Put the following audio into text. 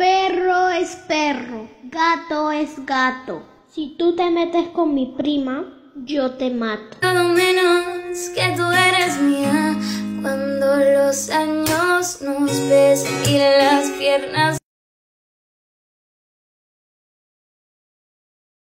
Perro es perro, gato es gato. Si tú te metes con mi prima, yo te mato. Todo menos que tú eres mía. Cuando los años nos besen y las piernas